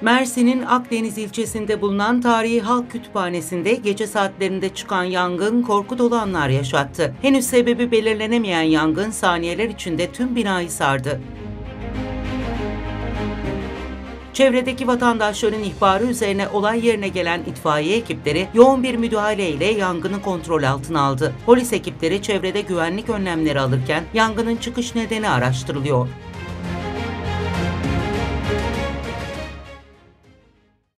Mersin'in Akdeniz ilçesinde bulunan Tarihi Halk Kütüphanesi'nde gece saatlerinde çıkan yangın korku dolu anlar yaşattı. Henüz sebebi belirlenemeyen yangın saniyeler içinde tüm binayı sardı. Çevredeki vatandaşların ihbarı üzerine olay yerine gelen itfaiye ekipleri yoğun bir müdahaleyle yangını kontrol altına aldı. Polis ekipleri çevrede güvenlik önlemleri alırken yangının çıkış nedeni araştırılıyor.